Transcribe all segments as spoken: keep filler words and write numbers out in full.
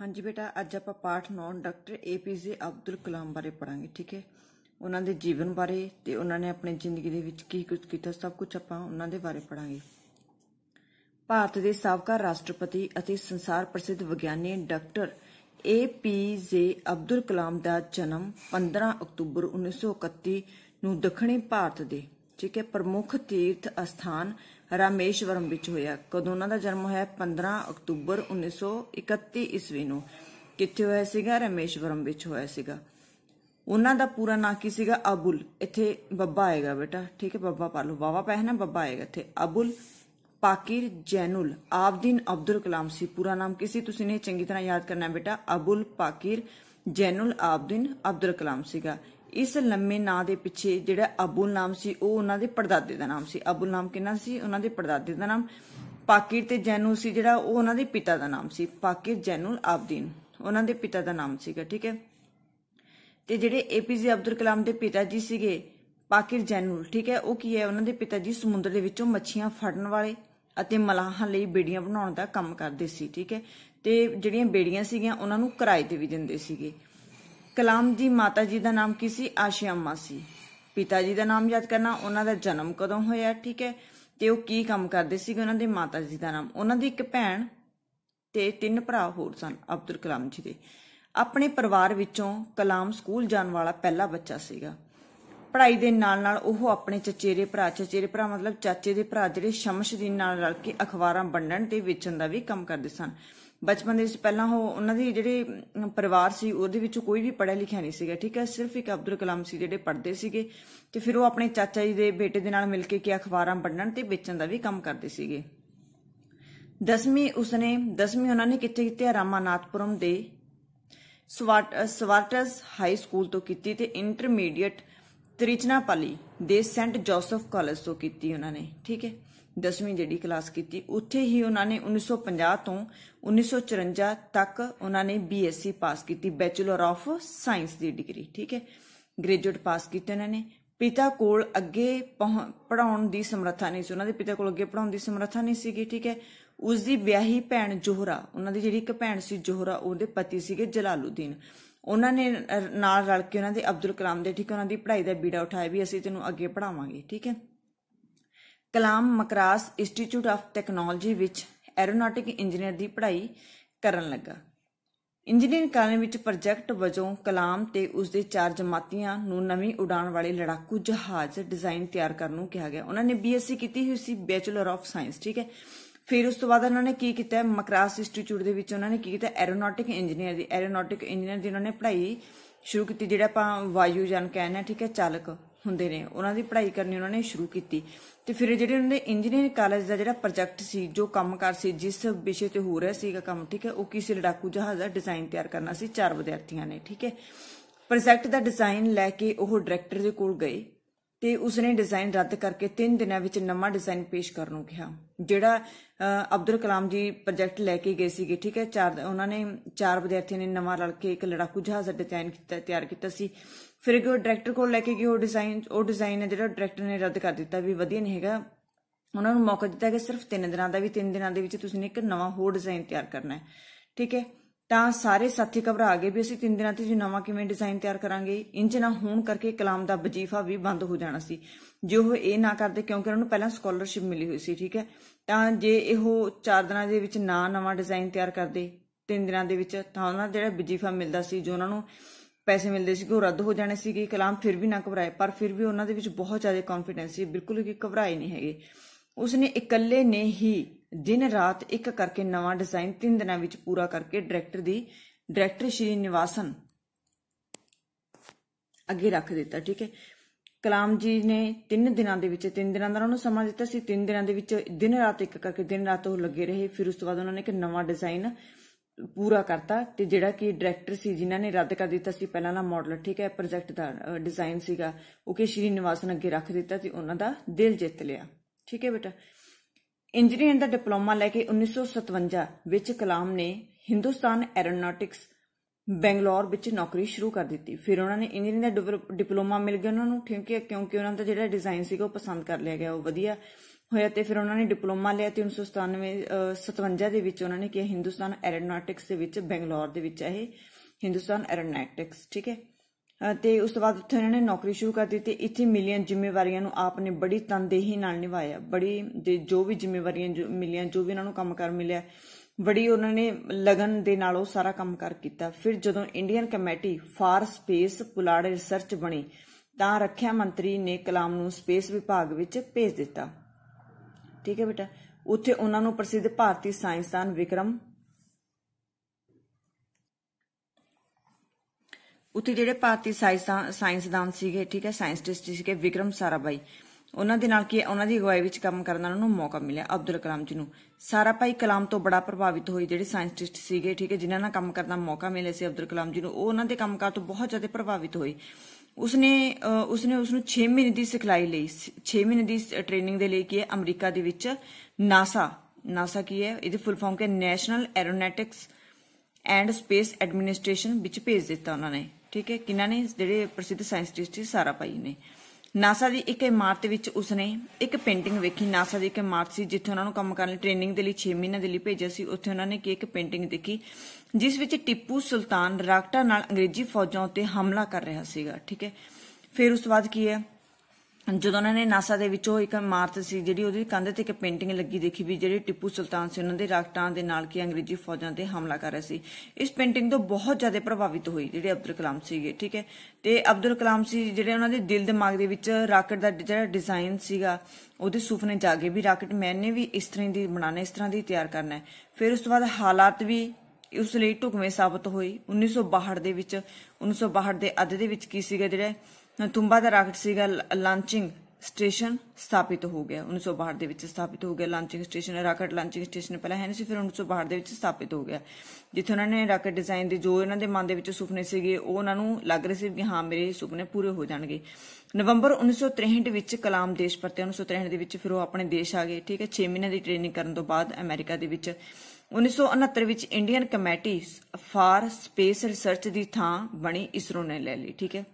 हाँ जी बेटा, अज आप पाठ नौ doctor A P J Abdul Kalam बारे पढ़ांगे। ठीक है, उन्होंने जीवन बारे ते उन्होंने अपनी जिंदगी दे विच की कुछ किया, सब कुछ आप उन्होंने बारे पढ़ांगे। भारत के साबका राष्ट्रपति अते संसार प्रसिद्ध विग्यानी doctor A P J Abdul Kalam का जन्म पंद्रह अक्तूबर उन्नीस सौ इकती नूं दक्षिणी भारत के ठीक है प्रमुख तीर्थ अस्थान रामेश्वरम विच होया। कदों उन्हां दा जन्म होया? पंद्रह अक्तूबर उन्नीस सौ इकती ईस्वी नूं। कित्थे होया सीगा? रामेश्वरम विच होया सीगा। उन्हां दा पूरा नाम की सीगा? अबुल। इत्थे बब्बा आएगा बेटा, ठीक है, बब्बा पा लो, वावा पै है ना, बब्बा आएगा इत्थे। अबुल पाकिर जैनुल आबदीन अब्दुल कलाम सी। पूरा नाम की सी? तुसीं ने चंगी तरह याद करना है बेटा। अबुल पाकिर जैनुल आबदीन अब्दुल कलाम सीगा। इस लंबे नां दे पिछे जिहड़ा अबुल नाम सी ओह उन्हां दे परदादे दा नाम सी। अबुल नाम किन्ना सी? उन्हां दे परदादे दा नाम। पाकिर ते जैनुल सी जिहड़ा ओह उन्हां दे पिता दा नाम सी। पाकिर जैनुल आबदीन उन्हां दे पिता दा नाम सीगा। ठीक है, ते जिहड़े ए पी जे अब्दुल कलाम दे पिता जी सीगे पाकिर जैनुल, ठीक है, ओह की है? उन्हां दे पिता जी समुद्र दे विचों मच्छियां फड़न वाले ਅਤੇ ਮਲਾਹਾਂ ਲਈ ਬੇੜੀਆਂ ਬਣਾਉਣ ਦਾ ਕੰਮ ਕਰਦੇ ਸੀ। ਠੀਕ ਹੈ, ਤੇ ਜਿਹੜੀਆਂ ਬੇੜੀਆਂ ਸੀਗੀਆਂ ਉਹਨਾਂ ਨੂੰ ਕਿਰਾਏ ਤੇ ਵੀ ਦਿੰਦੇ ਸੀਗੇ। ਕਲਾਮ ਜੀ ਮਾਤਾ ਜੀ ਦਾ ਨਾਮ ਕੀ ਸੀ? ਆਸ਼ਿਆ ਅੰਮਾ ਸੀ। ਪਿਤਾ ਜੀ ਦਾ ਨਾਮ ਯਾਦ ਕਰਨਾ। ਉਹਨਾਂ ਦਾ ਜਨਮ ਕਦੋਂ ਹੋਇਆ? ਠੀਕ ਹੈ, ਤੇ ਉਹ ਕੀ ਕੰਮ ਕਰਦੇ ਸੀਗੇ? ਉਹਨਾਂ ਦੇ ਮਾਤਾ ਜੀ ਦਾ ਨਾਮ। ਉਹਨਾਂ ਦੀ ਇੱਕ ਭੈਣ ਤੇ ਤਿੰਨ ਭਰਾ ਹੋਰ ਸਨ ਅਬਦੁਲ ਕਲਾਮ ਜੀ ਦੇ। ਆਪਣੇ ਪਰਿਵਾਰ ਵਿੱਚੋਂ ਕਲਾਮ ਸਕੂਲ ਜਾਣ ਵਾਲਾ ਪਹਿਲਾ ਬੱਚਾ ਸੀਗਾ। पढ़ाई के नाल नाल ओह अपने चचेरे भरा, चचेरे भरा मतलब चाचे के भरा जिहड़े शमशदीन नाल रल के अखबारां वंडण ते वेचण दा भी काम करदे सन। बचपन दे विच पहलां ओह उन्हां दी जिहड़े परिवार सी उहदे विच कोई भी पढ़िया लिखिया नहीं सीगा। ठीक है, सिर्फ एक अब्दुल कलाम सी जिहड़े पढ़दे सीगे ते फिर ओह अपने चाचा जी दे बेटे दे नाल मिल के कि अखबारां वंडण ते वेचण दा भी काम करदे सीगे। दसवीं उसने दसवीं उन्होंने कित्थे कीती? रामानाथपुरम दे सवाट सवाटस हाई स्कूल तो कीती ते इंटरमीडिएट त्रिचनापली दे सेंट जोसफ कॉलेज तो की उन्होंने। ठीक है, दसवीं जिहड़ी क्लास की उत्थे ही उन्होंने उन्नीस सौ पचास तो उन्नीस सौ चुरंजा तक उन्होंने बी एस सी पास की, बैचलर ऑफ साइंस की डिग्री। ठीक है, ग्रेजुएट पास की उन्होंने। पिता कोल अगे पढ़ाउण दी समर्था नहीं सी, उन्होंने पिता कोल अगे पढ़ाउण दी समर्था नहीं सी। ठीक है, उसकी ब्याही भैन जोहरा, उन्होंने जिहड़ी एक भैन सी जोहरा, उहदे पति सीगे जलालुद्दीन। उन्होंने नाल रल के उन्होंने अब्दुल कलाम दे ठीक है उन्होंने पढ़ाई का बीड़ा उठाया भी असीं तैनूं अगे पढ़ावांगे। ठीक है, Kalam Madras institute of technology विच एरोनॉटिक इंजीनियर की पढ़ाई करन लगा। इंजीनियरिंग कालेज विच प्रोजैक्ट वजों कलाम ते उसदे चार जमातियां नूं नवीं उड़ाण वाले लड़ाकू जहाज डिजाइन तैयार करन नूं कहा गया। उन्होंने बी एस सी की हुई सी, बैचलर ऑफ साइंस। ठीक है, फिर उस तो बाद उन्होंने की किया? मकरास इंस्टीट्यूट के विच उन्होंने की किया? एरोनॉटिक इंजीनियर की एरोनॉटिक इंजीनियर की उन्होंने पढ़ाई शुरू की, जिहड़ा आपां वायुयान कहने। ठीक है, चालक हुंदे ने, उन्हां दी पढ़ाई करनी उन्होंने शुरू की। तो फिर जिहड़े उन्होंने इंजीनियरिंग कॉलेज का जिहड़ा प्रोजैक्ट सी, जो कामकार सी, जिस विषय ते हो रहा सीगा काम, ठीक है, वो किसी लड़ाकू जहाज का डिजाइन तैयार करना सी चार विद्यार्थियों ने। ठीक है, प्रोजैक्ट का डिजाइन लैके वो डायरैक्टर दे कोल गए ते उसने डिजाइन रद्द करके तीन दिनों में नवा डिजाइन पेश करने को कहा। जिहड़ा अब्दुल कलाम जी प्रोजैक्ट लैके गए थे। ठीक है, चार उन्होंने चार विद्यार्थियों ने नवा रल के एक लड़ाकू जहाज का डिजाइन तैयार किया सी। फिर वो डायरैक्टर को लैके गए, वो डिजाइन वो डिजाइन है जो डायरैक्टर ने रद्द कर दिता भी वधिया नहीं है। उन्होंने मौका दिता कि सिर्फ तीन दिनों का भी तीन दिनों के तुसीं एक नवा होर डिजाइन तैयार करना है। ठीक है, ਤਾਂ ਸਾਰੇ ਸਾਥੀ ਘਬਰਾ ਗਏ ਵੀ ਅਸੀਂ ਤਿੰਨ ਦਿਨਾਂ ਤੇ ਜੀ ਨਵਾਂ ਕਿਵੇਂ ਡਿਜ਼ਾਈਨ ਤਿਆਰ ਕਰਾਂਗੇ। ਇੰਜ ਨਾ ਹੋਣ ਕਰਕੇ ਕਲਾਮ ਦਾ ਵਜ਼ੀਫਾ ਵੀ ਬੰਦ ਹੋ ਜਾਣਾ ਸੀ ਜੇ ਉਹ ਇਹ ਨਾ ਕਰਦੇ, ਕਿਉਂਕਿ ਉਹਨਾਂ ਨੂੰ ਪਹਿਲਾਂ ਸਕਾਲਰਸ਼ਿਪ ਮਿਲੀ ਹੋਈ ਸੀ। ਠੀਕ ਹੈ, ਤਾਂ ਜੇ ਇਹੋ ਚਾਰ ਦਿਨਾਂ ਦੇ ਵਿੱਚ ਨਾ ਨਵਾਂ ਡਿਜ਼ਾਈਨ ਤਿਆਰ ਕਰਦੇ ਤਿੰਨ ਦਿਨਾਂ ਦੇ ਵਿੱਚ, ਤਾਂ ਉਹਨਾਂ ਦਾ ਜਿਹੜਾ ਵਜ਼ੀਫਾ ਮਿਲਦਾ ਸੀ, ਜੋ ਉਹਨਾਂ ਨੂੰ ਪੈਸੇ ਮਿਲਦੇ ਸੀ, ਉਹ ਰੱਦ ਹੋ ਜਾਣੇ ਸੀਗੇ। ਕਲਾਮ ਫਿਰ ਵੀ ਨਾ ਘਬਰਾਏ, ਪਰ ਫਿਰ ਵੀ ਉਹਨਾਂ ਦੇ ਵਿੱਚ ਬਹੁਤ ਜ਼ਿਆਦਾ ਕੌਨਫੀਡੈਂਸ ਸੀ, ਬਿਲਕੁਲ ਵੀ ਘਬਰਾਏ ਨਹੀਂ ਹੈਗੇ। ਉਸਨੇ ਇਕੱਲੇ ਨੇ ਹੀ दिन रात एक करके नवा डिजाइन तीन दिनों में पूरा करके डायरैक्टर दी डायरैक्टर श्री निवासन अगे रख दिता। ठीक है, कलाम जी ने तीन दिनों के तीन दिनों का उन्होंने समा दिता सी। तीन दिनों के दिन रात एक करके दिन रात वो लगे रहे। फिर उस तो बाद उन्होंने एक नवा डिजाइन पूरा करता ते जिहड़ा कि डायरैक्टर सी जिन्हों ने रद्द कर दिता सी पहला ना मॉडल, ठीक है, प्रोजैक्ट का डिजाइन सीगा, वो कि श्री निवासन अगे रख दिता ते उन्हों का दिल जित लिया। ठीक है बेटा, इंजीनियरिंग का डिप्लोमा लैके उन्नीस सौ सतवंजा विच कलाम ने हिंदुस्तान एरोनॉटिक्स बेंगलौर विच नौकरी शुरू कर दी। फिर उन्होंने इंजीनियरिंग का डिप्लोमा मिल गया उन्होंने, ठीक है, क्योंकि उन्होंने जिहड़ा डिजाइन सीगा वो पसंद कर लिया गया, वो वधिया ਹੋਇਆ ਤੇ ਫਿਰ ਉਹਨਾਂ ਨੇ ਡਿਪਲੋਮਾ ਲਿਆ ਤੇ ਉੱਨੀ ਸੌ ਸਤਾਨਵੇਂ ਸਤਵੰਜਾ ਦੇ ਵਿੱਚ ਉਹਨਾਂ ਨੇ ਕਿਹਾ ਹਿੰਦੁਸਤਾਨ ਐਰੋਨੌਟਿਕਸ ਦੇ ਵਿੱਚ ਬੈਂਗਲੌਰ ਦੇ ਵਿੱਚ ਇਹ ਹਿੰਦੁਸਤਾਨ ਐਰੋਨੌਟਿਕਸ, ਠੀਕ ਹੈ। ਤੇ ਉਸ ਤੋਂ ਬਾਅਦ ਉੱਥੇ ਉਹਨਾਂ ਨੇ ਨੌਕਰੀ ਸ਼ੁਰੂ ਕਰ ਦਿੱਤੀ। ਇੱਥੇ ਮਿਲੀਆਂ ਜ਼ਿੰਮੇਵਾਰੀਆਂ ਨੂੰ ਆਪ ਨੇ ਬੜੀ ਤਨਦੇਹੀ ਨਾਲ ਨਿਭਾਇਆ, ਬੜੀ ਜੋ ਵੀ ਜ਼ਿੰਮੇਵਾਰੀਆਂ ਜੋ ਮਿਲੀਆਂ, ਜੋ ਵੀ ਉਹਨਾਂ ਨੂੰ ਕੰਮ ਕਾਰ ਮਿਲਿਆ, ਬੜੀ ਉਹਨਾਂ ਨੇ ਲਗਨ ਦੇ ਨਾਲ ਉਹ ਸਾਰਾ ਕੰਮ ਕਾਰ ਕੀਤਾ। ਫਿਰ ਜਦੋਂ ਇੰਡੀਅਨ ਕਮੇਟੀ ਫਾਰ ਸਪੇਸ ਪੁਲਾੜ ਰਿਸਰਚ ਬਣੀ ਤਾਂ ਰੱਖਿਆ ਮੰਤਰੀ ਨੇ ਕਲਾਮ ਨੂੰ ਸਪੇਸ ਵਿਭਾਗ ਵਿੱਚ ਭੇਜ ਦਿੱਤਾ, ਠੀਕ ਹੈ ਬੇਟਾ। ਉੱਥੇ ਉਹਨਾਂ ਨੂੰ ਪ੍ਰਸਿੱਧ ਭਾਰਤੀ ਸਾਇੰਸਦਾਨ ਵਿਕਰਮ ਉੱਥੇ ਜਿਹੜੇ ਭਾਰਤੀ ਸਾਇੰਸਦਾਨ ਸਾਇੰਸਦਾਨ ਸੀਗੇ, ਠੀਕ ਹੈ, ਸਾਇੰਟਿਸਟ ਸੀਗੇ ਵਿਕਰਮ ਸਾਰਾਭਾਈ, ਉਹਨਾਂ ਦੇ ਨਾਲ ਕੀ ਉਹਨਾਂ ਦੀ ਅਗਵਾਈ ਵਿੱਚ ਕੰਮ ਕਰਨ ਦਾ ਉਹਨਾਂ ਨੂੰ ਮੌਕਾ ਮਿਲਿਆ ਅਬਦੁਲ ਕਲਾਮ ਜੀ ਨੂੰ। ਸਾਰਾਭਾਈ ਕਲਾਮ ਤੋਂ ਬੜਾ ਪ੍ਰਭਾਵਿਤ ਹੋਈ, ਜਿਹੜੇ ਸਾਇੰਟਿਸਟ ਸੀਗੇ, ਠੀਕ ਹੈ, ਜਿਨ੍ਹਾਂ ਨਾਲ ਕੰਮ ਕਰਨ ਦਾ ਮੌਕਾ ਮਿਲਿਆ ਸੀ ਅਬਦੁਲ ਕਲਾਮ ਜੀ ਨੂੰ, ਉਹ ਉਹਨਾਂ ਦੇ ਕੰਮਕਾਰ ਤੋਂ ਬਹੁਤ ਜ਼ਿਆਦਾ ਪ੍ਰਭਾਵਿਤ ਹੋਏ। ਉਸਨੇ ਉਸਨੇ ਉਸਨੂੰ ਛੇ ਮਹੀਨੇ ਦੀ ਸਿਖਲਾਈ ਲਈ, ਛੇ ਮਹੀਨੇ ਦੀ ਟ੍ਰੇਨਿੰਗ ਦੇ ਲਈ ਕੀ ਹੈ ਅਮਰੀਕਾ ਦੇ ਵਿੱਚ ਨਾਸਾ ਨਾਸਾ ਕੀ ਹੈ ਇਹਦੀ ਫੁੱਲ ਫਾਰਮ ਕਿ national aeronautics and space administration ਵਿੱਚ ਭੇਜ ਦਿੱਤਾ ਉਹਨਾਂ ਨੇ, ਠੀਕ ਹੈ। ਕਿਹਨਾਂ ਨੇ? ਜਿਹੜੇ ਪ੍ਰਸਿੱਧ ਸਾਇੰਟਿਸਟ ਸੀ ਸਾਰਾਭਾਈ ਨੇ। ਨਾਸਾ ਦੀ ਇੱਕ ਇਮਾਰਤ ਵਿੱਚ ਉਸਨੇ ਇੱਕ ਪੇਂਟਿੰਗ ਵੇਖੀ। ਨਾਸਾ ਦੀ ਇੱਕ ਇਮਾਰਤ ਸੀ ਜਿੱਥੇ ਉਹਨਾਂ ਨੂੰ ਕੰਮ ਕਰਨ ਲਈ ਟ੍ਰੇਨਿੰਗ ਦੇ ਲਈ ਛੇ ਮਹੀਨਿਆਂ ਦੇ ਲਈ ਭੇਜਿਆ ਸੀ। ਉੱਥੇ ਉਹਨਾਂ ਨੇ ਕੀ ਇੱਕ ਪੇਂਟਿੰਗ ਦੇਖੀ ਜਿਸ ਵਿੱਚ ਟਿੱਪੂ ਸੁਲਤਾਨ ਰਾਕਟਾਂ ਨਾਲ ਅੰਗਰੇਜ਼ੀ ਫੌਜਾਂ ਉੱਤੇ ਹਮਲਾ ਕਰ ਰਿਹਾ ਸੀਗਾ, ਠੀਕ ਹੈ। ਫਿਰ ਉਸ ਤੋਂ ਬਾਅਦ ਕੀ ਹੈ ਜਦੋਂ ਉਹਨਾਂ ਨੇ ਨਾਸਾ ਦੇ ਵਿੱਚੋਂ ਇੱਕ ਇਮਾਰਤ ਸੀ ਜਿਹੜੀ ਉਹਦੀ ਕੰਧ ਤੇ ਇੱਕ ਪੇਂਟਿੰਗ ਲੱਗੀ ਦੇਖੀ ਵੀ ਜਿਹੜੇ ਟਿੱਪੂ ਸੁਲਤਾਨ ਸੀ ਉਹਨਾਂ ਦੇ ਰਾਕਟਾਂ ਦੇ ਨਾਲ ਕੀ ਅੰਗਰੇਜ਼ੀ ਫੌਜਾਂ ਤੇ ਹਮਲਾ ਕਰ ਰਿਹਾ ਸੀ। ਇਸ ਪੇਂਟਿੰਗ ਤੋਂ ਬਹੁਤ ਜ਼ਿਆਦਾ ਪ੍ਰਭਾਵਿਤ ਹੋਈ ਜਿਹੜੇ ਅਬਦੁਲ ਕਲਾਮ ਸੀਗੇ, ਠੀਕ ਹੈ। ਤੇ ਅਬਦੁਲ ਕਲਾਮ ਸੀ ਜਿਹੜੇ ਉਹਨਾਂ ਦੇ ਦਿਲ ਦਿਮਾਗ ਦੇ ਵਿੱਚ ਰਾਕਟ ਦਾ ਜਿਹੜਾ ਡਿਜ਼ਾਈਨ ਸੀਗਾ ਉਹਦੇ ਸੁਪਨੇ ਜਾਗੇ ਵੀ ਰਾਕਟ ਮੈਨੇ ਵੀ ਇਸ ਤਰ੍ਹਾਂ ਦੀ ਬਣਾਉਣਾ, ਇਸ ਤਰ੍ਹਾਂ ਦੀ ਤਿਆਰ ਕਰਨਾ ਹੈ। ਫਿਰ ਉਸ ਤੋਂ ਬਾਅਦ ਹਾਲਾਤ ਵੀ ਉਸ ਲਈ ਢੁਕਵੇਂ ਸਾਬਤ ਹੋਏ। ਉੱਨੀ ਸੌ ਬਾਹਠ ਦੇ ਵਿੱਚ ਉੱਨੀ ਸੌ ਬਾਹਠ ਦੇ ਅੱਧ ਦੇ ਵਿੱਚ ਕੀ ਸੀਗਾ ਜਿਹੜਾ ਤੁੰਬਾ ਦਾ ਰਾਕਟ ਸੀਗਾ ਲਾਂਚਿੰਗ ਸਟੇਸ਼ਨ ਸਥਾਪਿਤ ਹੋ ਗਿਆ। ਉੱਨੀ ਸੌ ਬਾਹਠ ਦੇ ਵਿੱਚ ਸਥਾਪਿਤ ਹੋ ਗਿਆ launching station. Rocket launching station ਪਹਿਲਾਂ ਹੈ ਨਹੀਂ ਸੀ, ਫਿਰ ਉੱਨੀ ਸੌ ਬਾਹਠ ਦੇ ਵਿੱਚ ਸਥਾਪਿਤ ਹੋ ਗਿਆ ਜਿੱਥੇ ਉਹਨਾਂ ਨੇ ਰਾਕਟ ਡਿਜ਼ਾਈਨ ਦੇ ਜੋ ਇਹਨਾਂ ਦੇ ਮਨ ਦੇ ਵਿੱਚ ਸੁਪਨੇ ਸੀਗੇ ਉਹ ਉਹਨਾਂ ਨੂੰ ਲੱਗ ਰਹੇ ਸੀ ਕਿ ਹਾਂ ਮੇਰੇ ਸੁਪਨੇ ਪੂਰੇ ਹੋ ਜਾਣਗੇ। ਨਵੰਬਰ ਉੱਨੀ ਸੌ ਤ੍ਰੇਹਠ ਵਿੱਚ ਕਲਾਮ ਦੇਸ਼ ਪਰਤੇ। ਉੱਨੀ ਸੌ ਤ੍ਰੇਹਠ ਦੇ ਵਿੱਚ ਫਿਰ ਉਹ ਆਪਣੇ ਦੇਸ਼ ਆ ਗਏ, ਠੀਕ ਹੈ। ਛੇ ਮਹੀਨੇ ਦੀ ਟ੍ਰੇਨਿੰਗ ਕਰਨ ਤੋਂ ਬਾਅਦ ਅਮਰੀਕਾ ਦੇ ਵਿੱਚ ਉੱਨੀ ਸੌ ਉਨੱਤਰ ਵਿੱਚ Indian committee for space research ਦੀ ਥਾਂ ਬਣੀ ਇਸਰੋ ਨੇ ਲੈ ਲਈ, ਠੀਕ ਹੈ।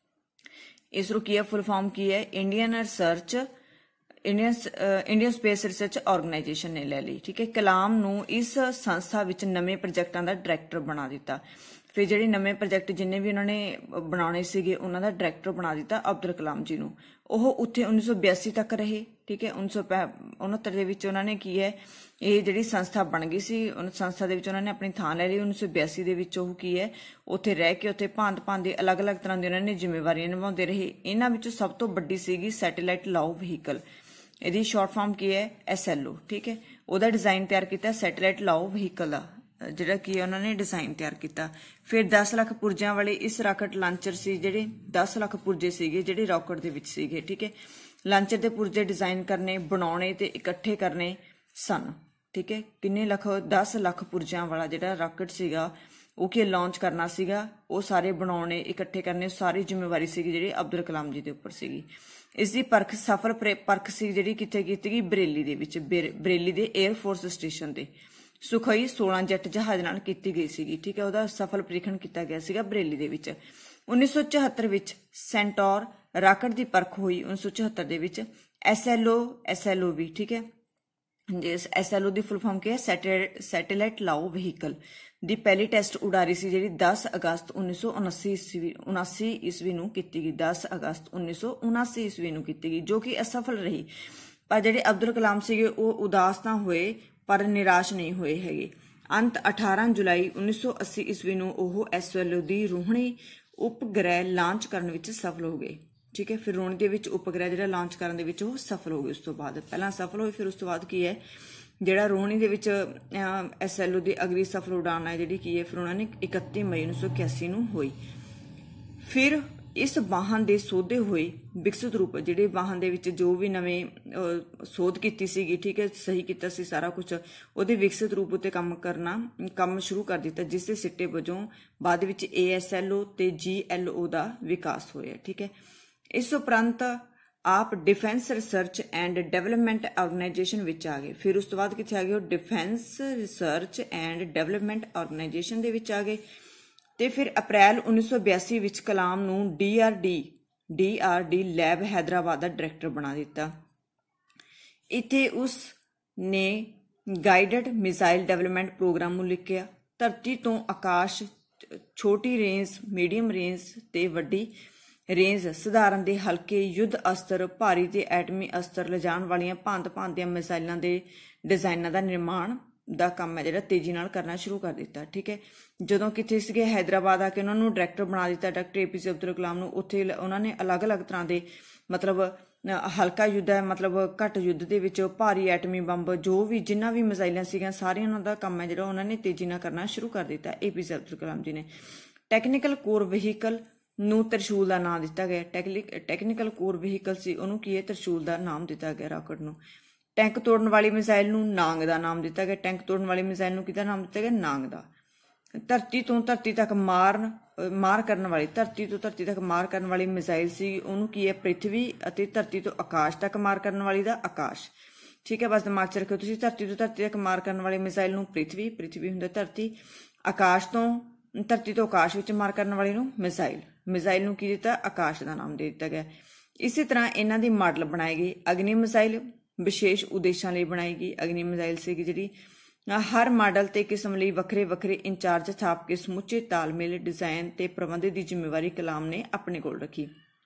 ਇਸਰੋ ਕੀ ਹੈ ਫੁੱਲ ਫਾਰਮ ਕੀ ਹੈ Indian research Indian Indian space research organisation ਨੇ ਲੈ ਲਈ, ਠੀਕ ਹੈ। ਕਲਾਮ ਨੂੰ ਇਸ ਸੰਸਥਾ ਵਿੱਚ ਨਵੇਂ ਪ੍ਰੋਜੈਕਟਾਂ ਦਾ ਡਾਇਰੈਕਟਰ ਬਣਾ ਦਿੱਤਾ। ਫਿਰ ਜਿਹੜੇ ਨਵੇਂ ਪ੍ਰੋਜੈਕਟ ਜਿੰਨੇ ਵੀ ਉਹਨਾਂ ਨੇ ਬਣਾਉਣੇ ਸੀਗੇ ਉਹਨਾਂ ਦਾ ਡਾਇਰੈਕਟਰ ਬਣਾ ਦਿੱਤਾ ਅਬਦੁਲ ਕਲਾਮ ਜੀ ਨੂੰ। ਉਹ ਉੱਥੇ ਉੱਨੀ ਸੌ ਬਿਆਸੀ ਤੱਕ ਰਹੇ, ਠੀਕ ਹੈ। ਉੱਨੀ ਸੌ ਉਨੱਤਰ ਦੇ ਵਿੱਚ ਉਹਨਾਂ ਨੇ ਕੀ ਹੈ ਇਹ ਜਿਹੜੀ ਸੰਸਥਾ ਬਣ ਗਈ ਸੀ ਸੰਸਥਾ ਦੇ ਵਿੱਚ ਉਹਨਾਂ ਨੇ ਆਪਣੀ ਥਾਂ ਲੈ ਲਈ। ਉੱਨੀ ਸੌ ਬਿਆਸੀ ਦੇ ਵਿੱਚ ਉਹ ਕੀ ਹੈ ਉੱਥੇ ਰਹਿ ਕੇ ਉੱਥੇ ਭਾਂਤ ਭਾਂਤ ਦੇ ਅਲੱਗ-ਅਲੱਗ ਤਰ੍ਹਾਂ ਦੀ ਉਹਨਾਂ ਨੇ ਜ਼ਿੰਮੇਵਾਰੀਆਂ ਨਿਭਾਉਂਦੇ ਰਹੇ। ਇਹਨਾਂ ਵਿੱਚੋਂ ਸਭ ਤੋਂ ਵੱਡੀ ਸੀਗੀ ਸੈਟੇਲਾਈਟ ਲਾਓ ਵਹੀਕਲ, ਇਹਦੀ ਸ਼ਾਰਟ ਫਾਰਮ ਕੀ ਹੈ ਐਸ ਐਲ ਓ, ਠੀਕ ਹੈ। ਉਹਦਾ ਡਿਜ਼ਾਈਨ ਤਿਆਰ ਕੀਤਾ ਸੈਟੇਲਾਈਟ ਲਾਓ ਵਹੀਕਲ ਦਾ ਜਿਹੜਾ ਕੀ ਉਹਨਾਂ ਨੇ ਡਿਜ਼ਾਈਨ ਤਿਆਰ ਕੀਤਾ। ਫਿਰ ਦਸ ਲੱਖ ਪੁਰਜਿਆਂ ਵਾਲੇ ਇਸ ਰਾਕਟ ਲਾਂਚਰ ਸੀ ਜਿਹੜੇ ਦਸ ਲੱਖ ਪੁਰਜੇ ਸੀਗੇ ਜਿਹੜੇ ਰਾਕਟ ਦੇ ਵਿੱਚ ਸੀਗੇ, ਠੀਕ ਹੈ। ਲਾਂਚਰ ਦੇ ਪੁਰਜੇ ਡਿਜ਼ਾਈਨ ਕਰਨੇ, ਬਣਾਉਣੇ ਤੇ ਇਕੱਠੇ ਕਰਨੇ ਸਨ, ਠੀਕ ਹੈ। ਕਿੰਨੇ ਲੱਖ? ਦਸ ਲੱਖ ਪੁਰਜਿਆਂ ਵਾਲਾ ਜਿਹੜਾ ਰਾਕਟ ਸੀਗਾ ਉਹ ਕੀ ਲਾਂਚ ਕਰਨਾ ਸੀਗਾ, ਉਹ ਸਾਰੇ ਬਣਾਉਣੇ ਇਕੱਠੇ ਕਰਨੇ ਸਾਰੀ ਜ਼ਿੰਮੇਵਾਰੀ ਸੀਗੀ ਜਿਹੜੀ ਅਬਦੁਲ ਕਲਾਮ ਜੀ ਦੇ ਉੱਪਰ ਸੀਗੀ। ਇਸ ਦੀ ਪਰਖ ਸਫਲ ਪਰਖ ਸੀ ਜਿਹੜੀ ਕਿੱਥੇ ਕੀਤੀ ਗਈ ਬਰੇਲੀ ਦੇ ਵਿੱਚ, ਬਰੇਲੀ ਦੇ 에ਅਰ ਫੋਰਸ ਸਟੇਸ਼ਨ ਤੇ ਸੁਖੋਈ ਸੋਲਾਂ ਜੈਟ ਜਹਾਜ਼ ਨਾਲ ਕੀਤੀ ਗਈ ਸੀਗੀ, ਠੀਕ ਹੈ। ਉਹਦਾ ਸਫਲ ਪ੍ਰੀਖਣ ਕੀਤਾ ਗਿਆ ਸੀਗਾ ਬਰੇਲੀ ਦੇ ਵਿੱਚ। ਉੱਨੀ ਸੌ ਚੁਹੱਤਰ ਵਿੱਚ ਸੈਂਟੌਰ ਰਾਕਟ ਦੀ ਪਰਖ ਹੋਈ। ਉੱਨੀ ਸੌ ਚੁਹੱਤਰ ਦੇ ਵਿੱਚ S L O S L O ਵੀ, ਠੀਕ ਹੈ। ਐਸ ਐਲ ਓ ਦੀ ਫੁੱਲ ਫਾਰਮ ਕੀ ਹੈ ਸੈਟੇਲਾਈਟ ਲਾਓ ਵਹੀਕਲ ਦੀ ਪਹਿਲੀ ਟੈਸਟ ਉਡਾਰੀ ਸੀ ਜਿਹੜੀ ਦਸ ਅਗਸਤ ਉੱਨੀ ਸੌ ਉਨਾਸੀ ਈਸਵੀ ਉਨਾਸੀ ਈਸਵੀ ਨੂੰ ਕੀਤੀ ਗਈ। ਦਸ ਅਗਸਤ ਉੱਨੀ ਸੌ ਉਨਾਸੀ ਈਸਵੀ ਨੂੰ ਕੀਤੀ ਗਈ ਜੋ ਕਿ ਅਸਫਲ ਰਹੀ। ਪਰ ਜਿਹੜੇ ਅਬਦੁਲ ਕਲਾਮ ਸੀਗੇ ਉਹ ਉਦਾਸ ਤਾਂ ਹੋਏ ਪਰ ਨਿਰਾਸ਼ ਨਹੀਂ ਹੋਏ ਹੈਗੇ। ਅੰਤ ਅਠਾਰਾਂ ਜੁਲਾਈ ਉੱਨੀ ਸੌ ਅੱਸੀ ਈਸਵੀ ਨੂੰ ਉਹ ਐਸ ਐਲ ਓ ਦੀ ਰੋਹਿਣੀ ਉਪਗ੍ਰਹਿ ਲਾਂਚ ਕਰਨ ਵਿੱਚ ਸਫਲ ਹੋ ਗਏ, ਠੀਕ ਹੈ। ਫਿਰ ਰੋਹਿਣੀ ਦੇ ਵਿੱਚ ਉਪਗ੍ਰਹਿ ਜਿਹੜਾ ਲਾਂਚ ਕਰਨ ਦੇ ਵਿੱਚ ਉਹ ਸਫਲ ਹੋ ਗਏ। ਉਸ ਤੋਂ ਬਾਅਦ ਪਹਿਲਾਂ ਸਫਲ ਹੋਏ ਫਿਰ ਉਸ ਤੋਂ ਬਾਅਦ ਕੀ ਹੈ ਜਿਹੜਾ ਰੋਹਿਣੀ ਦੇ ਵਿੱਚ ਐਸ ਐਲ ਓ ਦੀ ਅਗਲੀ ਸਫਲ ਉਡਾਨ ਹੈ ਜਿਹੜੀ ਕੀ ਹੈ ਫਿਰ ਉਹਨਾਂ ਨੇ ਇਕੱਤੀ ਮਈ ਉੱਨੀ ਸੌ ਇਕਿਆਸੀ ਨੂੰ ਹੋਈ। ਫਿਰ ਇਸ ਵਾਹਨ ਦੇ ਸੋਧੇ ਹੋਏ ਵਿਕਸਿਤ ਰੂਪ ਜਿਹੜੇ ਵਾਹਨ ਦੇ ਵਿੱਚ ਜੋ ਵੀ ਨਵੇਂ ਸੋਧ ਕੀਤੀ ਸੀਗੀ, ਠੀਕ ਹੈ, ਸਹੀ ਕੀਤਾ ਸੀ ਸਾਰਾ ਕੁਝ, ਉਹਦੇ ਵਿਕਸਿਤ ਰੂਪ ਉੱਤੇ ਕੰਮ ਕਰਨਾ ਕੰਮ ਸ਼ੁਰੂ ਕਰ ਦਿੱਤਾ ਜਿਸ ਦੇ ਸਿੱਟੇ ਵਜੋਂ ਬਾਅਦ ਵਿੱਚ ਏ ਐਸ ਐਲ ਓ ਤੇ ਜੀ ਐਲ ਓ ਦਾ ਵਿਕਾਸ ਹੋਇਆ, ਠੀਕ ਹੈ। ਇਸ ਉਪਰੰਤ ਆਪ defence research and development organisation ਵਿੱਚ ਆ ਗਏ। ਫਿਰ ਉਸ ਤੋਂ ਬਾਅਦ ਕਿੱਥੇ ਆ ਗਏ ਉਹ defence research and development organisation ਦੇ ਵਿੱਚ ਆ ਗਏ। ਤੇ ਫਿਰ ਅਪ੍ਰੈਲ ਉੱਨੀ ਸੌ ਬਿਆਸੀ ਵਿੱਚ ਕਲਾਮ ਨੂੰ D R D D R D lab Hyderabad ਦਾ ਡਾਇਰੈਕਟਰ ਬਣਾ ਦਿੱਤਾ। ਇੱਥੇ ਉਸ ਨੇ ਗਾਈਡਡ ਮਿਜ਼ਾਈਲ ਡਿਵੈਲਪਮੈਂਟ ਪ੍ਰੋਗਰਾਮ ਨੂੰ ਲਿਖਿਆ। ਧਰਤੀ ਤੋਂ ਆਕਾਸ਼, ਛੋਟੀ ਰੇਂਜ, ਮੀਡੀਅਮ ਰੇਂਜ ਤੇ ਵੱਡੀ ਰੇਂਜ, ਸਧਾਰਨ ਦੇ ਹਲਕੇ ਯੁੱਧ ਅਸਤਰ, ਭਾਰੀ ਤੇ ਐਟਮੀ ਅਸਤਰ ਲਿਜਾਣ ਵਾਲੀਆਂ ਭਾਂਤ ਭਾਂਤ ਦੀਆਂ ਮਿਜ਼ਾਈਲਾਂ ਦੇ ਡਿਜ਼ਾਈਨਾਂ ਦਾ ਨਿਰਮਾਣ ਦਾ ਕੰਮ ਹੈ ਜਿਹੜਾ ਤੇਜ਼ੀ ਨਾਲ ਕਰਨਾ ਸ਼ੁਰੂ ਕਰ ਦਿੱਤਾ। ਠੀਕ ਹੈ, ਜਦੋਂ ਕਿੱਥੇ ਸੀਗੇ ਹੈਦਰਾਬਾਦ ਆ ਕੇ ਉਹਨਾਂ ਨੂੰ ਡਾਇਰੈਕਟਰ ਬਣਾ ਦਿੱਤਾ ਡਾਕਟਰ ਏ ਪੀ ਜੇ ਅਬਦੁਲ ਕਲਾਮ ਨੂੰ। ਉੱਥੇ ਉਹਨਾਂ ਨੇ ਅਲੱਗ ਅਲੱਗ ਤਰ੍ਹਾਂ ਦੇ ਮਤਲਬ ਹਲਕਾ ਯੁੱਧ ਹੈ, ਮਤਲਬ ਘੱਟ ਯੁੱਧ ਦੇ ਵਿੱਚ ਭਾਰੀ ਐਟਮੀ ਬੰਬ, ਜੋ ਵੀ ਜਿੰਨਾ ਵੀ ਮਿਜ਼ਾਈਲਾਂ ਸੀਗੀਆਂ ਸਾਰੀਆਂ ਉਹਨਾਂ ਦਾ ਕੰਮ ਹੈ ਜਿਹੜਾ ਉਹਨਾਂ ਨੇ ਤੇਜ਼ੀ ਨਾਲ ਕਰਨਾ ਸ਼ੁਰੂ ਕਰ ਦਿੱਤਾ ਏ ਪੀ ਜੇ ਅਬਦੁਲ ਕਲਾਮ ਜੀ ਨੇ। ਟੈਕਨੀਕਲ ਕੋਰ ਵਹੀਕਲ ਨੂੰ ਤਰਸ਼ੂਲ ਦਾ ਨਾਮ ਦਿੱਤਾ ਗਿਆ। ਟੈਕਨੀਕਲ ਕੋਰ ਵਹੀਕਲ ਸੀ, ਉਹਨੂੰ ਕੀ ਹੈ, ਤਰਸ਼ੂਲ ਦਾ ਨਾਮ ਦਿੱਤਾ ਗਿਆ ਰਾਕਟ ਨੂੰ। ਟੈਂਕ ਤੋੜਨ ਵਾਲੀ ਮਿਜ਼ਾਈਲ ਨੂੰ ਨਾਂਗ ਦਾ ਨਾਮ ਦਿੱਤਾ ਗਿਆ। ਟੈਂਕ ਤੋੜਨ ਵਾਲੀ ਮਿਜ਼ਾਈਲ ਨੂੰ ਕਿਹਦਾ ਨਾਮ ਦਿੱਤਾ ਗਿਆ, ਨਾਂਗ ਦਾ। ਧਰਤੀ ਤੋਂ ਧਰਤੀ ਤੱਕ ਮਾਰਨ ਮਾਰ ਕਰਨ ਵਾਲੀ ਧਰਤੀ ਤੋਂ ਧਰਤੀ ਤੱਕ ਮਾਰ ਕਰਨ ਵਾਲੀ ਮਿਜ਼ਾਈਲ ਸੀ, ਉਹਨੂੰ ਕੀ ਹੈ, ਪ੍ਰਿਥਵੀ। ਅਤੇ ਧਰਤੀ ਤੋਂ ਆਕਾਸ਼ ਤੱਕ ਮਾਰ ਕਰਨ ਵਾਲੀ ਦਾ ਆਕਾਸ਼। ਠੀਕ ਹੈ, ਬਸ ਦਿਮਾਗ 'ਚ ਰੱਖਿਓ ਤੁਸੀਂ, ਧਰਤੀ ਤੋਂ ਧਰਤੀ ਤੱਕ ਮਾਰ ਕਰਨ ਵਾਲੀ ਮਿਜ਼ਾਈਲ ਨੂੰ ਪ੍ਰਿਥਵੀ, ਪ੍ਰਿਥਵੀ ਹੁੰਦਾ ਧਰਤੀ। ਆਕਾਸ਼ ਤੋਂ ਧਰਤੀ ਤੋਂ ਆਕਾਸ਼ ਵਿੱਚ ਮਾਰ ਕਰਨ ਵਾਲੀ ਨੂੰ ਮਿਜ਼ਾਈਲ। ਮਿਜ਼ਾਈਲ ਨੂੰ ਕੀ ਦਿੱਤਾ, ਆਕਾਸ਼ ਦਾ ਨਾਮ ਦੇ ਦਿੱਤਾ ਗਿਆ। ਇਸੇ ਤਰ੍ਹਾਂ ਇਹਨਾਂ ਦੀ ਮਾਡਲ ਬਣਾਏ ਗਏ। ਅਗਨੀ ਮਿਜ਼ਾਈਲ ਵਿਸ਼ੇਸ਼ ਉਦੇਸ਼ਾਂ ਲਈ ਬਣਾਈ ਗਈ। ਅਗਨੀ ਮਿਜ਼ਾਈਲ ਸੀਗੀ ਜਿਹੜੀ ਹਰ ਮਾਡਲ ਤੇ ਕਿਸਮ ਲਈ ਵੱਖਰੇ ਵੱਖਰੇ ਇੰਚਾਰਜ ਥਾਪ ਕੇ ਸਮੁੱਚੇ ਤਾਲਮੇਲ, ਡਿਜ਼ਾਈਨ ਤੇ ਪ੍ਰਬੰਧ ਦੀ ਜ਼ਿੰਮੇਵਾਰੀ ਕਲਾਮ ਨੇ ਆਪਣੇ ਕੋਲ ਰੱਖੀ।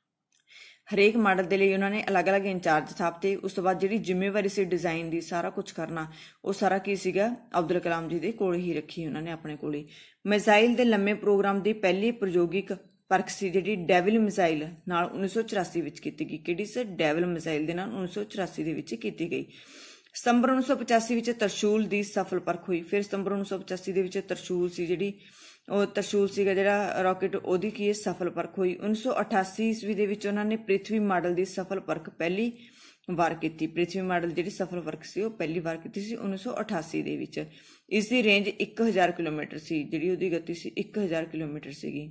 ਹਰੇਕ ਮਾਡਲ ਦੇ ਲਈ ਉਹਨਾਂ ਨੇ ਅਲੱਗ ਅਲੱਗ ਇੰਚਾਰਜ ਥਾਪਤੇ। ਉਸ ਤੋਂ ਬਾਅਦ ਜਿਹੜੀ ਜ਼ਿੰਮੇਵਾਰੀ ਸੀ ਡਿਜ਼ਾਈਨ ਦੀ, ਸਾਰਾ ਕੁਝ ਕਰਨਾ, ਉਹ ਸਾਰਾ ਕੀ ਸੀਗਾ, ਅਬਦੁਲ ਕਲਾਮ ਜੀ ਦੇ ਕੋਲ ਹੀ ਰੱਖੀ ਉਹਨਾਂ ਨੇ, ਆਪਣੇ ਕੋਲ ਹੀ। ਮਿਜ਼ਾਈਲ ਦੇ ਲੰਮੇ ਪ੍ਰੋਗਰਾਮ ਦੀ ਪਹਿਲੀ ਪ੍ਰਯੋਗਿਕ ਪਰਖ ਸੀ ਜਿਹੜੀ ਡੈਵਿਲ ਮਿਜ਼ਾਈਲ ਨਾਲ ਉੱਨੀ ਸੌ ਚੁਰਾਸੀ ਵਿੱਚ ਕੀਤੀ ਗਈ। ਕਿਹੜੀ ਸੀ, ਡੈਵਿਲ ਮਿਜ਼ਾਈਲ ਦੇ ਨਾਲ ਉੱਨੀ ਸੌ ਚੁਰਾਸੀ ਦੇ ਵਿੱਚ ਕੀਤੀ ਗਈ। ਸਤੰਬਰ ਉੱਨੀ ਸੌ ਪਚਾਸੀ ਵਿੱਚ ਤਰਸ਼ੂਲ ਦੀ ਸਫਲ ਪਰਖ ਹੋਈ। ਫਿਰ ਸਤੰਬਰ ਉੱਨੀ ਸੌ ਪਚਾਸੀ ਦੇ ਵਿੱਚ ਤਰਸ਼ੂਲ ਸੀ ਜਿਹੜੀ ਉਹ ਤਰਸ਼ੂਲ ਸੀਗਾ ਜਿਹੜਾ ਰਾਕਟ, ਉਹਦੀ ਕੀ ਹੈ, ਸਫਲ ਪਰਖ ਹੋਈ। ਉੱਨੀ ਸੌ ਅਠਾਸੀ ਈਸਵੀ ਦੇ ਵਿੱਚ ਉਹਨਾਂ ਨੇ ਪ੍ਰਿਥਵੀ ਮਾਡਲ ਦੀ ਸਫਲ ਪਰਖ ਪਹਿਲੀ ਵਾਰ ਕੀਤੀ। ਪ੍ਰਿਥਵੀ ਮਾਡਲ ਜਿਹੜੀ ਸਫਲ ਪਰਖ ਸੀ ਉਹ ਪਹਿਲੀ ਵਾਰ ਕੀਤੀ ਸੀ ਉੱਨੀ ਸੌ ਅਠਾਸੀ ਦੇ ਵਿੱਚ। ਇਸ ਦੀ ਰੇਂਜ ਇੱਕ ਹਜ਼ਾਰ ਕਿਲੋਮੀਟਰ ਸੀ, ਜਿਹੜੀ ਉਹਦੀ ਗਤੀ ਸੀ ਇੱਕ ਹਜ਼ਾਰ ਕਿਲੋਮੀਟਰ ਸੀਗੀ।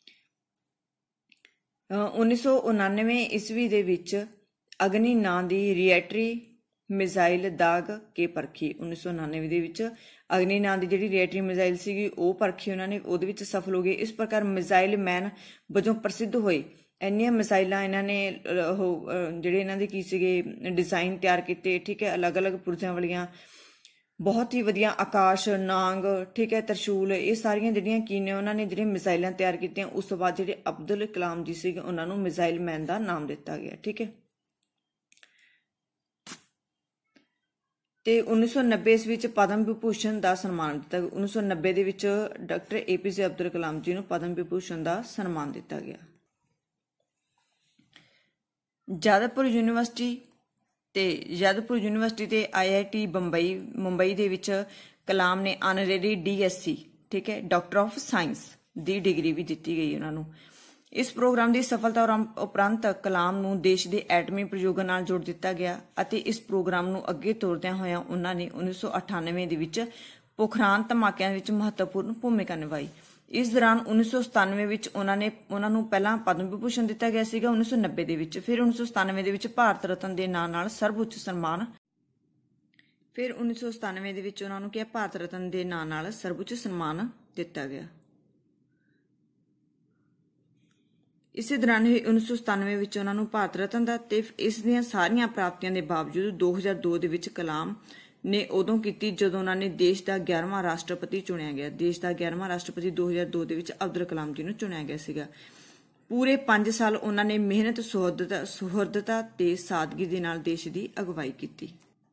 ਉੱਨੀ ਸੌ ਉਨਾਨਵੇਂ ਈਸਵੀ ਦੇ ਵਿੱਚ ਅਗਨੀ ਨਾਂ ਦੀ ਰੀਐਟਰੀ ਮਿਜ਼ਾਈਲ ਦਾਗ ਕੇ ਪਰਖੀ। ਉੱਨੀ ਸੌ ਉਨਾਨਵੇਂ ਦੇ ਵਿੱਚ ਅਗਨੀ ਨਾਂ ਦੀ ਜਿਹੜੀ ਰੀਐਟਰੀ ਮਿਜ਼ਾਈਲ ਸੀਗੀ ਉਹ ਪਰਖੀ ਉਹਨਾਂ ਨੇ, ਉਹਦੇ ਵਿੱਚ ਸਫਲ ਹੋ ਗਏ। ਇਸ ਪ੍ਰਕਾਰ ਮਿਜ਼ਾਈਲ ਮੈਨ ਵਜੋਂ ਪ੍ਰਸਿੱਧ ਹੋਏ। ਇੰਨੀਆਂ ਮਿਜ਼ਾਈਲਾਂ ਇਹਨਾਂ ਨੇ ਉਹ ਜਿਹੜੇ ਇਹਨਾਂ ਦੇ ਕੀ ਸੀਗੇ ਡਿਜ਼ਾਈਨ ਤਿਆਰ ਕੀਤੇ। ਠੀਕ ਹੈ, ਅਲੱਗ ਅਲੱਗ ਪੁਰਜ਼ਿਆਂ ਵਾਲੀਆਂ ਬਹੁਤ ਹੀ ਵਧੀਆ, ਆਕਾਸ਼, ਨਾਂਗ, ਠੀਕ ਹੈ, ਤਰਸ਼ੂਲ, ਇਹ ਸਾਰੀਆਂ ਜਿਹੜੀਆਂ ਕੀ ਨੇ ਉਹਨਾਂ ਨੇ ਜਿਹੜੀਆਂ ਮਿਜ਼ਾਈਲਾਂ ਤਿਆਰ ਕੀਤੀਆਂ। ਉਸ ਤੋਂ ਬਾਅਦ ਜਿਹੜੇ ਅਬਦੁਲ ਕਲਾਮ ਜੀ ਸੀਗੇ ਉਹਨਾਂ ਨੂੰ ਮਿਜ਼ਾਈਲ ਮੈਨ ਦਾ ਨਾਮ ਦਿੱਤਾ ਗਿਆ। ਠੀਕ ਹੈ, ਤੇ ਉੱਨੀ ਸੌ ਨੱਬੇ ਈਸਵੀ ਵਿੱਚ ਪਦਮ ਵਿਭੂਸ਼ਣ ਦਾ ਸਨਮਾਨ ਦਿੱਤਾ ਗਿਆ। ਉੱਨੀ ਸੌ ਨੱਬੇ ਦੇ ਵਿੱਚ ਡਾਕਟਰ ਏ ਪੀ ਜੇ ਅਬਦੁਲ ਕਲਾਮ ਜੀ ਨੂੰ ਪਦਮ ਵਿਭੂਸ਼ਣ ਦਾ ਸਨਮਾਨ ਦਿੱਤਾ ਗਿਆ। ਜਾਦਵਪੁਰ ਯੂਨੀਵਰਸਿਟੀ ਤੇ ਜਾਦਵਪੁਰ ਯੂਨੀਵਰਸਿਟੀ ਤੇ I I T Bombay Mumbai ਦੇ ਵਿੱਚ ਕਲਾਮ ਨੇ ਆਨਰੇਰੀ ਡੀ ਐਸ ਸੀ, ਠੀਕ ਹੈ, ਡਾਕਟਰ ਆਫ ਸਾਇੰਸ ਦੀ ਡਿਗਰੀ ਵੀ ਦਿੱਤੀ ਗਈ ਉਹਨਾਂ ਨੂੰ। ਇਸ ਪ੍ਰੋਗਰਾਮ ਦੀ ਸਫਲਤਾ ਉਪਰੰਤ ਕਲਾਮ ਨੂੰ ਦੇਸ਼ ਦੇ ਐਟਮੀ ਪ੍ਰਯੋਗਾਂ ਨਾਲ ਜੋੜ ਦਿੱਤਾ ਗਿਆ ਅਤੇ ਇਸ ਪ੍ਰੋਗਰਾਮ ਨੂੰ ਅੱਗੇ ਤੋਰਦਿਆਂ ਹੋਇਆਂ ਉਹਨਾਂ ਨੇ ਉੱਨੀ ਸੌ ਅਠਾਨਵੇਂ ਦੇ ਵਿੱਚ ਪੋਖਰਾਨ ਧਮਾਕਿਆਂ ਵਿੱਚ ਮਹੱਤਵਪੂਰਨ ਭੂਮਿਕਾ ਨਿਭਾਈ। ਇਸ ਦੌਰਾਨ ਉੱਨੀ ਸੌ ਸਤਾਨਵੇਂ ਵਿੱਚ ਉਹਨਾਂ ਨੇ ਉਹਨਾਂ ਨੂੰ ਪਹਿਲਾਂ ਪਦਮ ਵਿਭੂਸ਼ਣ ਦਿੱਤਾ ਗਿਆ ਸੀਗਾ ਉੱਨੀ ਸੌ ਨੱਬੇ ਦੇ ਵਿੱਚ। ਫਿਰ ਉੱਨੀ ਸੌ ਸਤਾਨਵੇਂ ਦੇ ਵਿੱਚ ਭਾਰਤ ਰਤਨ ਦੇ ਨਾਂ ਨਾਲ ਸਰਵਉੱਚ ਸਨਮਾਨ ਫਿਰ ਉੱਨੀ ਸੌ ਸਤਾਨਵੇਂ ਦੇ ਵਿੱਚ ਉਹਨਾਂ ਨੂੰ ਕਿਹਾ ਭਾਰਤ ਰਤਨ ਦੇ ਨਾਂ ਨਾਲ ਸਰਵਉੱਚ ਸਨਮਾਨ ਦਿੱਤਾ ਗਿਆ। ਇਸੇ ਦੌਰਾਨ ਹੀ ਉੱਨੀ ਸੌ ਸਤਾਨਵੇਂ ਵਿੱਚ ਉਹਨਾਂ ਨੂੰ ਭਾਰਤ ਰਤਨ ਦਾ ਤੇ ਇਸ ਦੀਆਂ ਸਾਰੀਆਂ ਪ੍ਰਾਪਤੀਆਂ ਦੇ ਬਾਵਜੂਦ ਦੋ ਹਜ਼ਾਰ ਦੋ ਦੇ ਵਿੱਚ ਕਲਾਮ ਨੇ ਉਦੋਂ ਕੀਤੀ ਜਦੋਂ ਉਹਨਾਂ ਨੇ ਦੇਸ਼ ਦਾ ਗਿਆਰਵਾਂ ਰਾਸ਼ਟਰਪਤੀ ਚੁਣਿਆ ਗਿਆ। ਦੇਸ਼ ਦਾ ਗਿਆਰਵਾਂ ਰਾਸ਼ਟਰਪਤੀ ਦੋ ਹਜ਼ਾਰ ਦੋ ਦੇ ਵਿੱਚ ਅਬਦੁਲ ਕਲਾਮ ਜੀ ਨੂੰ ਚੁਣਿਆ ਗਿਆ ਸੀਗਾ। ਪੂਰੇ ਪੰਜ ਸਾਲ ਉਹਨਾਂ ਨੇ ਮਿਹਨਤ, ਸੁਹਰਦਤਾ ਸੁਹਰਦਤਾ ਤੇ ਸਾਦਗੀ ਦੇ ਨਾਲ ਦੇਸ਼ ਦੀ ਅਗਵਾਈ ਕੀਤੀ।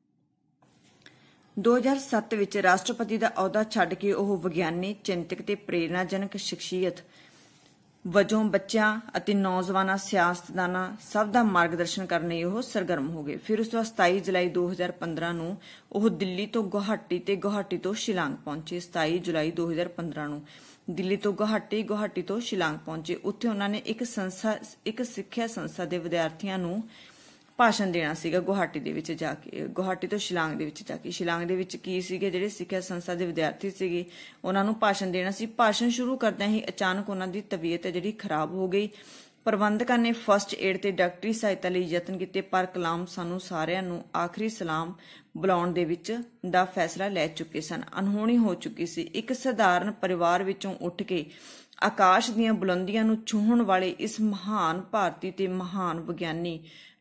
ਦੋ ਹਜ਼ਾਰ ਸੱਤ ਵਿੱਚ ਰਾਸ਼ਟਰਪਤੀ ਦਾ ਅਹੁਦਾ ਛੱਡ ਕੇ ਉਹ ਵਿਗਿਆਨੀ, ਚਿੰਤਕ ਤੇ ਪ੍ਰੇਰਨਾਜਨਕ ਸ਼ਖਸੀਅਤ ਵਜੋਂ ਬੱਚਿਆਂ ਅਤੇ ਨੌਜਵਾਨਾਂ, ਸਿਆਸਤਦਾਨਾਂ ਸਭ ਦਾ ਮਾਰਗਦਰਸ਼ਨ ਕਰਨ ਲਈ ਉਹ ਸਰਗਰਮ ਹੋ ਗਏ। ਫਿਰ ਉਸ ਤੋਂ ਬਾਅਦ ਸਤਾਈ ਜੁਲਾਈ ਦੋ ਹਜ਼ਾਰ ਪੰਦਰਾਂ ਨੂੰ ਉਹ ਦਿੱਲੀ ਤੋਂ ਗੁਹਾਟੀ ਤੇ ਗੁਹਾਟੀ ਤੋਂ ਸ਼ਿਲਾਂਗ ਪਹੁੰਚੇ। ਸਤਾਈ ਜੁਲਾਈ ਦੋ ਹਜ਼ਾਰ ਪੰਦਰਾਂ ਨੂੰ ਦਿੱਲੀ ਤੋਂ ਗੁਹਾਟੀ, ਗੁਹਾਟੀ ਤੋਂ ਸ਼ਿਲਾਂਗ ਪਹੁੰਚੇ। ਉੱਥੇ ਉਹਨਾਂ ਨੇ ਇੱਕ ਸੰਸਥਾ ਇੱਕ ਸਿੱਖਿਆ ਸੰਸਥਾ ਦੇ ਵਿਦਿਆਰਥੀਆਂ ਨੂੰ ਭਾਸ਼ਣ ਦੇਣਾ ਸੀਗਾ ਗੁਹਾਟੀ ਦੇ ਵਿੱਚ ਜਾ ਕੇ, ਗੁਹਾਟੀ ਤੋਂ ਸ਼ਿਲਾਂਗ ਦੇ ਵਿੱਚ ਜਾ ਕੇ। ਸ਼ਿਲਾਂਗ ਦੇ ਵਿੱਚ ਕੀ ਸੀਗੇ ਜਿਹੜੇ ਸਿੱਖਿਆ ਸੰਸਥਾ ਦੇ ਵਿਦਿਆਰਥੀ ਸੀਗੇ ਉਹਨਾਂ ਨੂੰ ਭਾਸ਼ਣ ਦੇਣਾ ਸੀ। ਭਾਸ਼ਣ ਸ਼ੁਰੂ ਕਰਦਿਆਂ ਹੀ ਅਚਾਨਕ ਉਹਨਾਂ ਦੀ ਤਬੀਅਤ ਜਿਹੜੀ ਖਰਾਬ ਹੋ ਗਈ। ਪ੍ਰਬੰਧਕਾਂ ਨੇ ਫਸਟ ਏਡ ਤੇ ਡਾਕਟਰੀ ਸਹਾਇਤਾ ਲਈ ਯਤਨ ਕੀਤੇ, ਪਰ ਕਲਾਮ ਸਾਨੂੰ ਸਾਰਿਆਂ ਨੂੰ ਆਖਰੀ ਸਲਾਮ ਬੁਲਾਉਣ ਦੇ ਵਿੱਚ ਦਾ ਫੈਸਲਾ ਲੈ ਚੁੱਕੇ ਸਨ। ਅਣਹੋਣੀ ਹੋ ਚੁੱਕੀ ਸੀ। ਇੱਕ ਸਧਾਰਨ ਪਰਿਵਾਰ ਵਿੱਚੋਂ ਉੱਠ ਕੇ ਆਕਾਸ਼ ਦੀਆਂ ਬੁਲੰਦੀਆਂ ਨੂੰ ਛੂਹਣ ਵਾਲੇ ਇਸ ਮਹਾਨ ਭਾਰਤੀ ਤੇ ਮਹਾਨ ਵਿਗਿਆਨੀ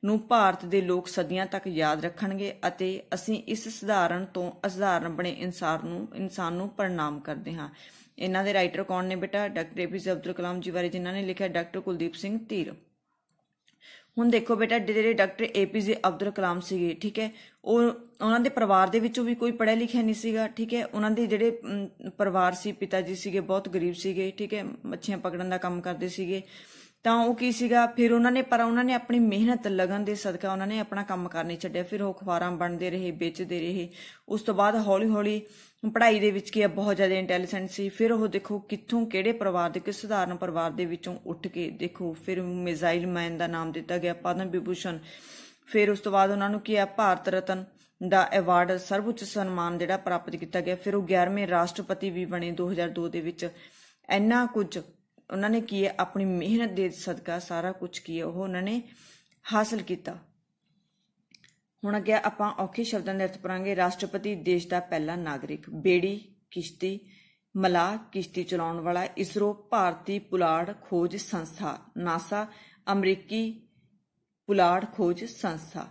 ਨੂੰ ਭਾਰਤ ਦੇ ਲੋਕ ਸਦੀਆਂ ਤੱਕ ਯਾਦ ਰੱਖਣਗੇ ਅਤੇ ਅਸੀਂ ਇਸ ਸਧਾਰਨ ਤੋਂ ਅਸਧਾਰਨ ਬਣੇ ਇਨਸਾਨ ਨੂੰ ਇਨਸਾਨ ਨੂੰ ਪ੍ਰਣਾਮ ਕਰਦੇ ਹਾਂ। ਇਹਨਾਂ ਦੇ ਰਾਈਟਰ ਕੌਣ ਨੇ ਬੇਟਾ? ਡਾਕਟਰ ਏ ਪੀ ਜੇ ਅਬਦੁਲ ਕਲਾਮ ਜੀ ਬਾਰੇ ਜਿਨ੍ਹਾਂ ਨੇ ਲਿਖਿਆ ਡਾਕਟਰ ਕੁਲਦੀਪ ਸਿੰਘ ਧੀਰ। ਹੁਣ ਦੇਖੋ ਬੇਟਾ, ਜਿਹੜੇ ਡਾਕਟਰ ਏ ਪੀ ਜੇ ਅਬਦੁਲ ਕਲਾਮ ਸੀਗੇ, ਠੀਕ ਹੈ, ਉਹ ਉਹਨਾਂ ਦੇ ਪਰਿਵਾਰ ਦੇ ਵਿੱਚੋਂ ਵੀ ਕੋਈ ਪੜ੍ਹਿਆ ਲਿਖਿਆ ਨਹੀਂ ਸੀਗਾ, ਠੀਕ ਹੈ। ਉਹਨਾਂ ਦੇ ਜਿਹੜੇ ਪਰਿਵਾਰ ਸੀ, ਪਿਤਾ ਜੀ ਸੀਗੇ ਬਹੁਤ ਗਰੀਬ ਸੀਗੇ, ਠੀਕ ਹੈ, ਮੱਛੀਆਂ ਪਕੜਨ ਦਾ ਕੰਮ ਕਰਦੇ ਸੀਗੇ। ਤਾਂ ਉਹ ਕੀ ਸੀਗਾ, ਫਿਰ ਉਹਨਾਂ ਨੇ ਪਰ ਉਹਨਾਂ ਨੇ ਆਪਣੀ ਮਿਹਨਤ ਲਗਨ ਦੇ ਸਦਕਾ ਉਹਨਾਂ ਨੇ ਆਪਣਾ ਕੰਮ ਕਰ ਨਹੀਂ ਛੱਡਿਆ। ਫਿਰ ਉਹ ਅਖਬਾਰਾਂ ਬਣਦੇ ਰਹੇ, ਵੇਚਦੇ ਰਹੇ। ਉਸ ਤੋਂ ਬਾਅਦ ਹੌਲੀ ਹੌਲੀ ਪੜ੍ਹਾਈ ਦੇ ਵਿੱਚ ਕੀ ਆ, ਬਹੁਤ ਜ਼ਿਆਦਾ ਇੰਟੈਲੀਜੈਂਟ ਸੀ। ਫਿਰ ਉਹ ਦੇਖੋ ਕਿੱਥੋਂ, ਕਿਹੜੇ ਪਰਿਵਾਰ ਦੇ, ਕਿਸ ਸਧਾਰਨ ਪਰਿਵਾਰ ਦੇ ਵਿੱਚੋਂ ਉੱਠ ਕੇ ਦੇਖੋ ਫਿਰ ਮਿਜ਼ਾਈਲ ਮੈਨ ਦਾ ਨਾਮ ਦਿੱਤਾ ਗਿਆ, ਪਦਮ ਵਿਭੂਸ਼ਣ। ਫਿਰ ਉਸ ਤੋਂ ਬਾਅਦ ਉਹਨਾਂ ਨੂੰ ਕੀ ਆ, ਭਾਰਤ ਰਤਨ ਦਾ ਐਵਾਰਡ, ਸਰਵਉੱਚ ਸਨਮਾਨ ਜਿਹੜਾ ਪ੍ਰਾਪਤ ਕੀਤਾ ਗਿਆ। ਫਿਰ ਉਹ ਗਿਆਰਵੇਂ ਰਾਸ਼ਟਰਪਤੀ ਵੀ ਬਣੇ ਦੋ ਹਜ਼ਾਰ ਦੋ ਦੇ ਵਿੱਚ। ਇੰਨਾ ਕੁਝ ਉਹਨਾਂ ਨੇ ਕੀ ਹੈ, ਆਪਣੀ ਮਿਹਨਤ ਦੇ ਸਦਕਾ ਸਾਰਾ ਕੁਝ ਕੀ ਹੈ ਉਹ ਉਹਨਾਂ ਨੇ ਹਾਸਲ ਕੀਤਾ। ਹੁਣ ਅੱਗੇ ਆਪਾਂ ਔਖੇ ਸ਼ਬਦਾਂ ਦੇ ਅਰਥ ਪੜਾਂਗੇ। ਰਾਸ਼ਟਰਪਤੀ, ਦੇਸ਼ ਦਾ ਪਹਿਲਾ ਨਾਗਰਿਕ। ਬੇੜੀ, ਕਿਸ਼ਤੀ। ਮਲਾਹ, ਕਿਸ਼ਤੀ ਚਲਾਉਣ ਵਾਲਾ। ਇਸਰੋ, ਭਾਰਤੀ ਪੁਲਾੜ ਖੋਜ ਸੰਸਥਾ। ਨਾਸਾ, ਅਮਰੀਕੀ ਪੁਲਾੜ ਖੋਜ ਸੰਸਥਾ।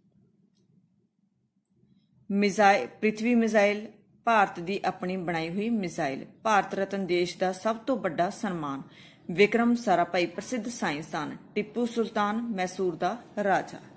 ਮਿਜ਼ਾਈਲ, ਪ੍ਰਿਥਵੀ ਮਿਜ਼ਾਈਲ, ਭਾਰਤ ਦੀ ਆਪਣੀ ਬਣਾਈ ਹੋਈ ਮਿਜ਼ਾਈਲ। ਭਾਰਤ ਰਤਨ, ਦੇਸ਼ ਦਾ ਸਭ ਤੋਂ ਵੱਡਾ ਸਨਮਾਨ। ਵਿਕਰਮ ਸਾਰਾਭਾਈ, ਪ੍ਰਸਿੱਧ ਸਾਇੰਸਦਾਨ। ਟਿੱਪੂ ਸੁਲਤਾਨ, ਮੈਸੂਰ ਦਾ ਰਾਜਾ।